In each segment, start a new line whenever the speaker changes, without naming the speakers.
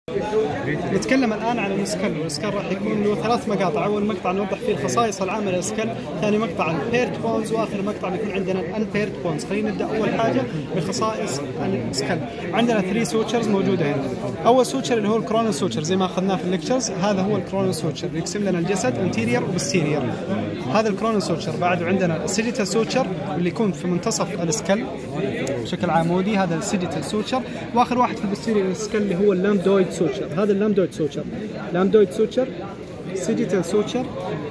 نتكلم الآن عن السكال، والسكال راح يكون له 3 مقاطع. أول مقطع نوضح فيه الخصائص العامة للسكال، ثاني مقطع البيرت بونز، وآخر مقطع بيكون عندنا الانبيرت بونز. خلينا نبدأ أول حاجة بخصائص السكال. عندنا 3 سوتشرز موجودة هنا. أول سوتشر اللي هو الكرونال سوتشر زي ما أخذناه في الليكتشرز، هذا هو الكرونال سوتشر يقسم لنا الجسد انتيرير وبستيرير. هذا الكرونال سوتشر. بعده عندنا السيجيتال سوتشر اللي يكون في منتصف السكال بشكل عمودي، هذا السيجيتال سوتشر. واخر واحد في البستيرير سكال اللي هو اللامدويد سوتشر. هذا اللامدويد سوتشر، لامدويد سوتشر، سيجيتال سوتشر،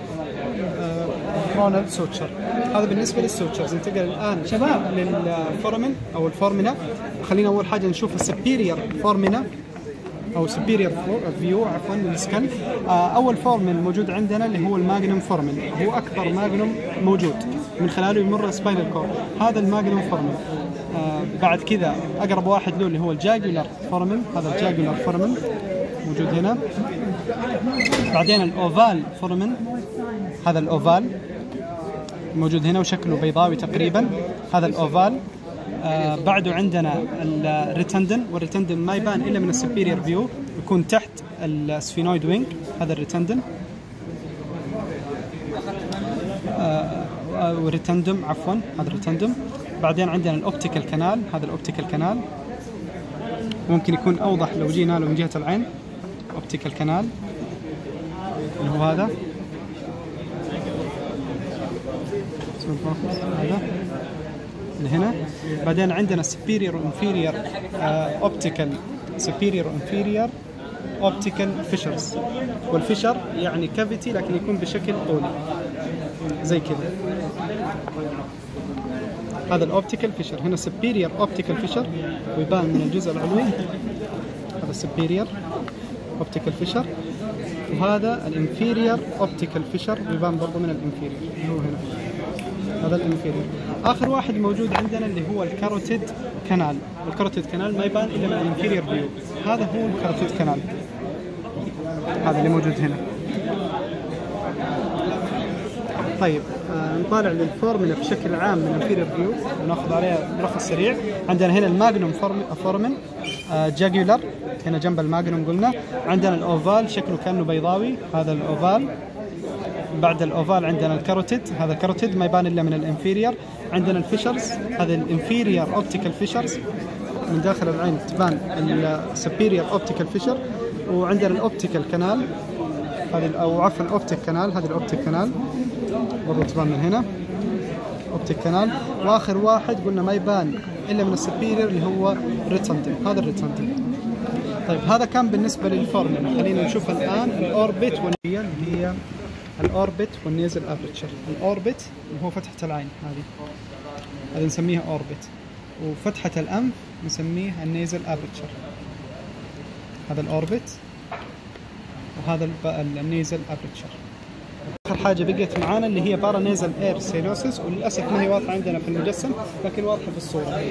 كرونال سوتشر. هذا بالنسبه للسوتشرز. ننتقل الان شباب للفورمن او الفورمينا. خلينا اول حاجه نشوف السبيرير فورمينا او سبيرير فيو عفوا للسكال. اول فورمن موجود عندنا اللي هو الماجنوم فورمن، هو اكبر ماجنوم موجود من خلاله يمر السباينال كورد. هذا الماجنوم فورمن. بعد كذا اقرب واحد له اللي هو الجاجولار فورمن، هذا الجاجولار فورمن موجود هنا. بعدين الاوفال فورمن، هذا الاوفال موجود هنا وشكله بيضاوي تقريبا، هذا الاوفال. بعده عندنا الريتندن، والريتندن ما يبان الا من السبيرير فيو، يكون تحت السفينويد وينج، هذا الريتندن. والريتندم عفوا، هذا الريتندم. بعدين عندنا الاوبتيكال كانال، هذا الاوبتيكال كانال ممكن يكون اوضح لو جينا له من جهه العين. اوبتيكال كانال اللي هو هذا اللي هنا. بعدين عندنا superior inferior optical superior inferior optical fissures، والفشر يعني كافيتي لكن يكون بشكل طولي زي كذا. هذا الاوبتيكال فيشر. هنا superior optical fissure ويبان من الجزء العلوي، هذا superior optical fissure. وهذا الانفيرير اوبتيكال فيشر ويبان برضه من الانفيرير، هو هنا هذا الانفيرير. اخر واحد موجود عندنا اللي هو الكاروتيد كانال، والكاروتيد كانال ما يبان الا من الانفيرير فيو. هذا هو الكاروتيد كانال، هذا اللي موجود هنا. طيب نطالع للفورمولا بشكل عام من الانفيرير فيو وناخذ عليها ملخص سريع. عندنا هنا الماجنوم فورمن جاجولار هنا جنب الماجنوم قلنا. عندنا الاوفال شكله كانه بيضاوي، هذا الاوفال. بعد الاوفال عندنا الكاروتيد، هذا الكاروتيد ما يبان الا من الانفيرير. عندنا الفيشرز، هذا الانفيرير اوبتيكال فيشرز من داخل العين تبان السبيرير اوبتيكال فيشر. وعندنا الاوبتيكال كانال، هذه او عفوا الاوبتيك كانال، هذه الاوبتيك كانال برضه تبان من هنا اوبتيك كانال. واخر واحد قلنا ما يبان الا من السبيرير اللي هو ريتندن، هذا الريتندن. طيب هذا كان بالنسبه للفورمولا. خلينا نشوف الان الاوربت اللي هي الاوربت والنيزل ابرتشر. الاوربت اللي هو فتحه العين، هذه نسميها اوربت، وفتحه الانف نسميها النيزل ابرتشر. هذا الاوربت وهذا النيزل ابرتشر. اخر حاجه بقيت معانا اللي هي بارا نيزل اير سينوسيس، وللاسف ما هي واضحه عندنا في المجسم لكن واضحه في الصوره.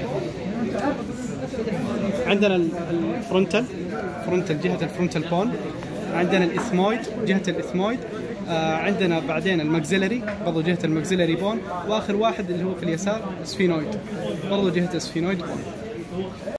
عندنا الفرونتال جهه الفرونتال بون، عندنا الاثمويد جهه الاثمويد، عندنا بعدين الماكسيلري برضو جهه الماكسيلري بون، واخر واحد اللي هو في اليسار سفينويد برضو جهه السفينويد بون.